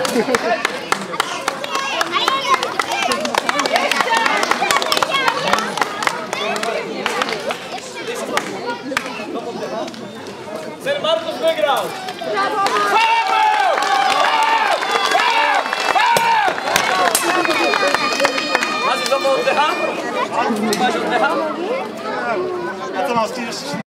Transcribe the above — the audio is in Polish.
Ser Markus wygrał! Masz znowu oddecha? Masz oddecha? A co masz?